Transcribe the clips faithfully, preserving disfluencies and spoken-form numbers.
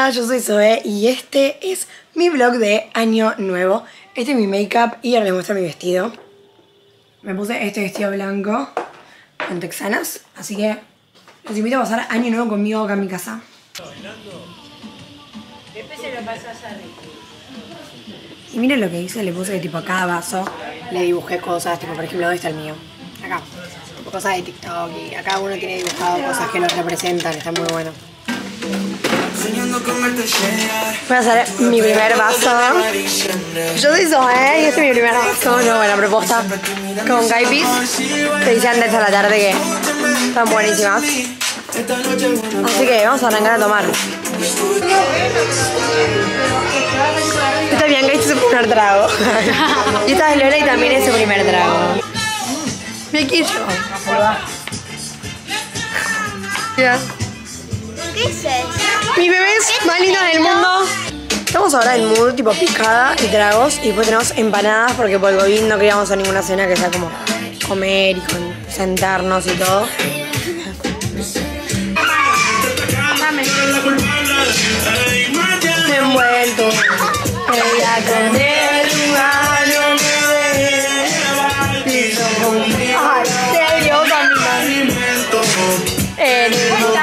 Hola, yo soy Zoe y este es mi vlog de Año Nuevo. Este es mi make-up y ahora les muestro mi vestido. Me puse este vestido blanco con texanas, así que los invito a pasar Año Nuevo conmigo acá en mi casa. Después se lo pasas a Ricky. Y miren lo que hice, le puse tipo a cada vaso, le dibujé cosas, tipo por ejemplo, ¿dónde está el mío? Acá, tipo cosas de TikTok y acá uno tiene dibujado cosas que lo representan, está muy bueno. Voy a hacer mi primer vaso. Yo soy Zoe y este es mi primer vaso, no, buena propuesta, con caipis que hice antes a la tarde que están buenísimas. Así que vamos a arrancar a tomar. Esta es Bianca y este es su primer trago. Y esta es Lola y también es su primer trago. Me quiero. Mira. ¿Qué es eso? Mis bebés más lindos del mundo. Estamos ahora en mood tipo picada y tragos. Y después tenemos empanadas porque por el COVID no queríamos hacer ninguna cena que sea como comer y con sentarnos y todo. Envuelto ella con el lugar. Ay, serio, también. El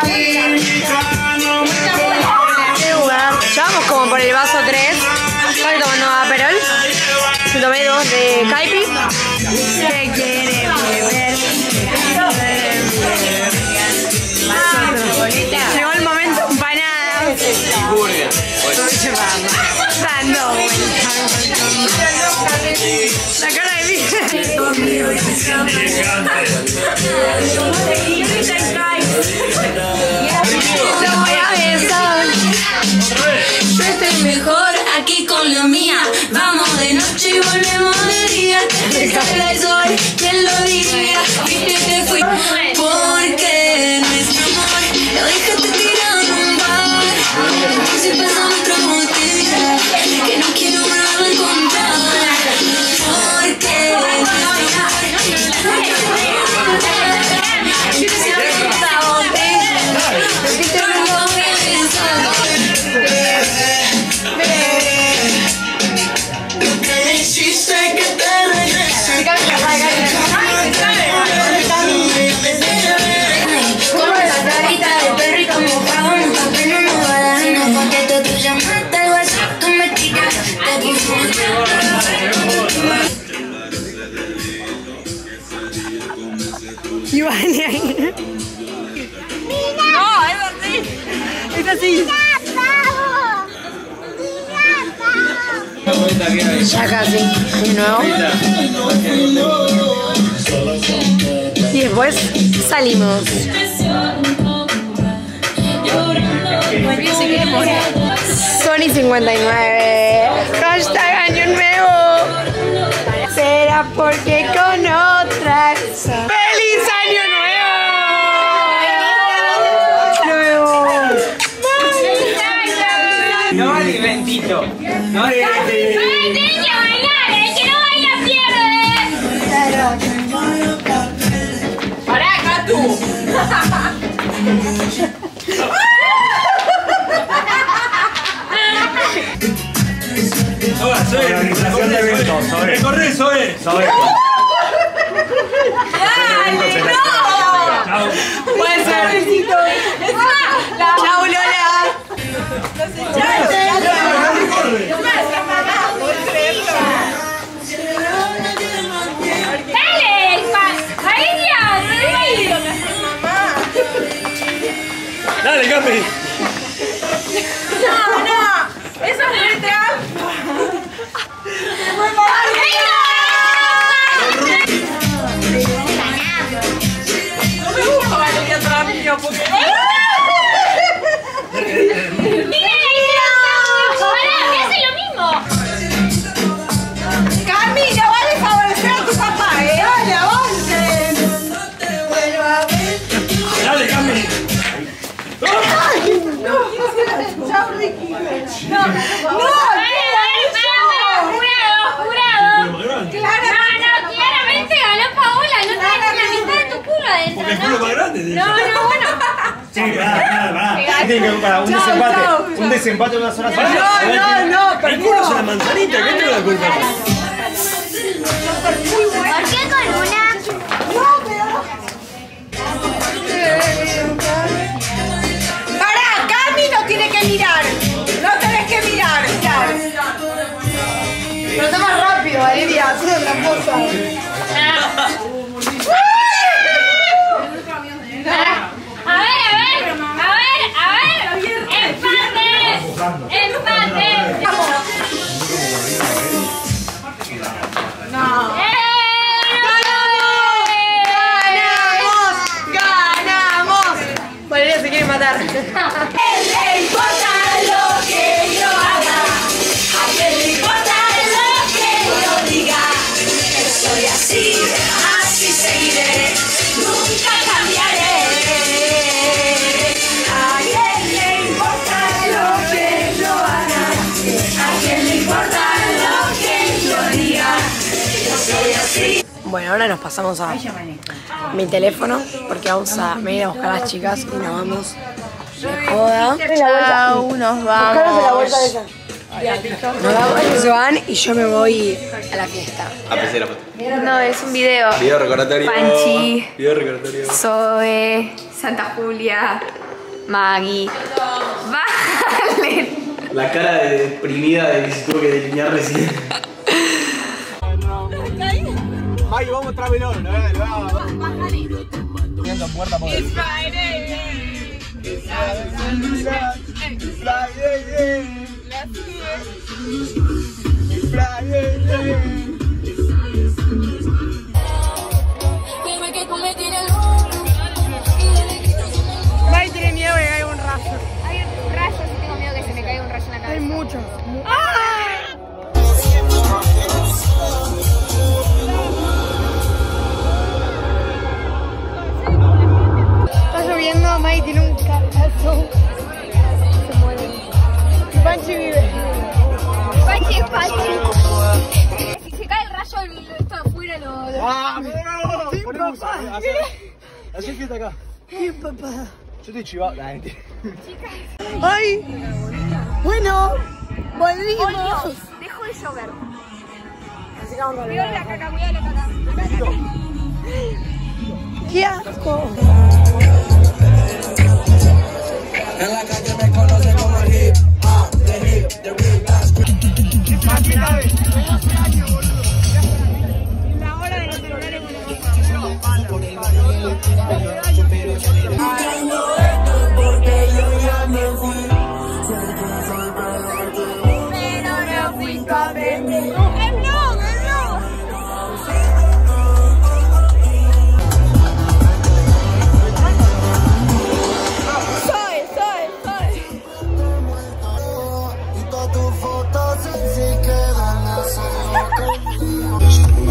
ya vamos como por el vaso tres. Estoy tomando Aperol. Me tomé dos de Caipi. ¿Qué quiere beber? Llegó el momento empanada. Dando la cara de mí. Lo voy a besar. Yo estoy mejor aquí con la mía. Vamos de noche y volvemos de día. Sale el sol, ¿quién lo diría? Viste que fui porque nuestro amor lo dejaste tirado en un bar. Si pasamos otra botella que no quiero volver a encontrar. Porque nuestro Ivani ahí. No, es así. Es así. Ya casi. Año nuevo. Y después salimos. Sony cincuenta y nueve. Hashtag Año Nuevo. Será porque con otra. ¡Feliz Año Nuevo! No vale inventito. No vale inventito. Tiene que bailar, ¿eh? Que no baila pierde. ¡Pará, Catu! Ahora, Zoe, organización de eventos, Zoe. Recorre, Zoe. Zoe. ¡Dale, no! Puede ser. ¡Chao, Lola! ¡Los echaron! ¡Dale! ¡María! Dale, Capi. ¡No, no! ¡Eso es muy trampa! ¡Se fue para arriba! tienen que para un Chau, desempate. chau, Un chau. desempate de una sola No, sola. no, no, El culo es una manzanita, ¿qué tiene la culpa? ¿Por qué con una? Pará, Cami no tiene que mirar. No tenés que mirar. Pero está más rápido, Valeria. Sos una tramposa. A ver, a ver, a ver, a ver. Empate. Empate. No. ¡Eh! ¡Ganamos! ¡Ganamos! Valeria se quiere matar. ¿Qué le importa lo que yo haga? ¿A quién le importa lo que yo diga? Que soy así, así seguiré, nunca cambiaré. ¿A quién le importa lo que yo haga? ¿A quién le importa lo que yo diga? Yo soy así. Bueno, ahora nos pasamos a mi teléfono porque vamos a venir a buscar a las chicas y nos vamos de joda. Chau, nos vamos. Nos vamos, ellos se van y yo me voy a la fiesta. A PC la foto. No, es un video. Video recordatorio. Panchi. Video recordatorio. Zoe, Santa Julia, Maggie. Vale. La cara de deprimida de que se tuvo que delinear recién. Ay, vamos a traer oro, ¿no? Viendo puerta por ahí. May tiene miedo de que caiga un rayo. Hay rayos y tengo miedo que se me caiga un rayo en la cabeza. Hay muchos. Está lloviendo, May tiene un cagazo. Se muere. Y Panchi vive. Panchi es Panchi. Si se cae el rayo, el- esto afuera lo... lo- ¡Ah, no! Ponemos así que está acá. ¿Qué papá? Yo estoy chivado. La gente. ¡Ay! Bueno, volvimos. Dejó de llover. Así que vamos a Cuidado la caca, cuidado la caca. Acá, acá. ¡Qué asco! En la calle me conoce como el hip hop, the hip, the real last. La hora de los celulares con Porque yo ya me fui. Pero no fui tu aprendiz. ¡El blog, el blog! Soy, soy, soy. Y todas tus fotos se quedan a solo conmigo.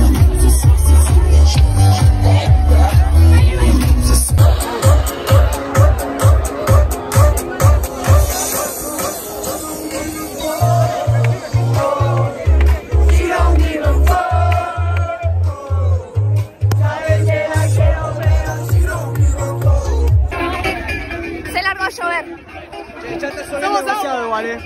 Se largó a llover. Ya te sonó demasiado, ¿vale?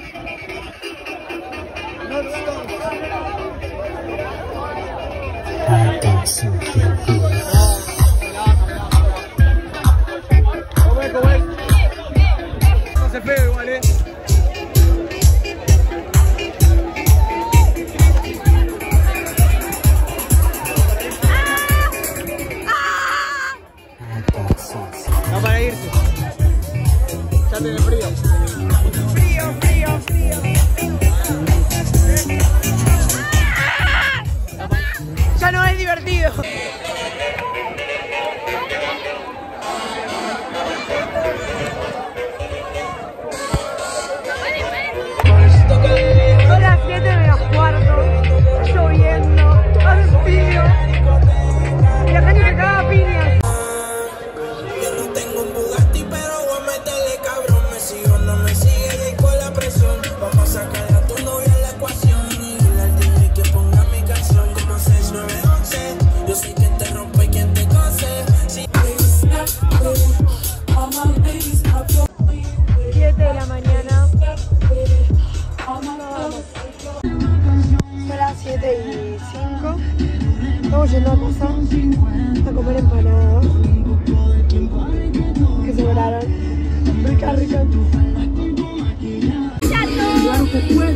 ¿Cómo es, cómo es? No se feo igual, ¿eh? No para irse. Ya tiene frío. Frío, frío, frío. Ya no es divertido. Son las siete menos cuarto, está lloviendo, hace frío y la gente se caga a piñas. Yo no tengo un Bugatti, pero voy a meterle cabrón. Me sigo, no me sigue, y con la presión. Vamos a sacar a tu novia en la ecuación. Y dile al D J que ponga mi canción como seis nueve once. Yo sé que te rompe y quien te cose. Si... Y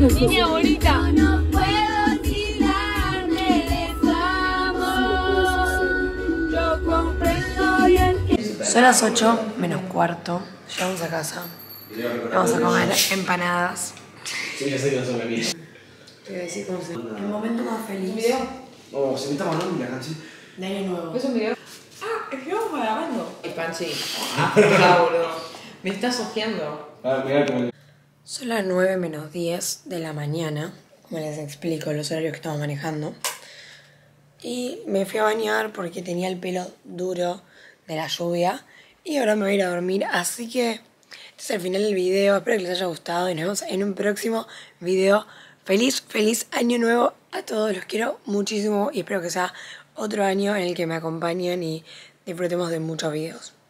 Niña bonita. No puedo olvidarme de tu amor. Yo comprendo y entiendo. Son las ocho menos cuarto. Llegamos a casa. Vamos a comer empanadas. Sí, ya sé que no son aquí. Te voy a decir cómo se... El momento más feliz Oh, se me está mandando la canción. de año nuevo. ¿Es un video? Ah, estamos grabando. El Panchi. Ah, boludo. Me estás ojeando. Ah, mirá como... Son las nueve menos diez de la mañana. Como les explico los horarios que estamos manejando. Y me fui a bañar porque tenía el pelo duro de la lluvia. Y ahora me voy a ir a dormir. Así que este es el final del video. Espero que les haya gustado. Y nos vemos en un próximo video. Feliz, feliz año nuevo a todos. Los quiero muchísimo. Y espero que sea otro año en el que me acompañen y disfrutemos de muchos videos.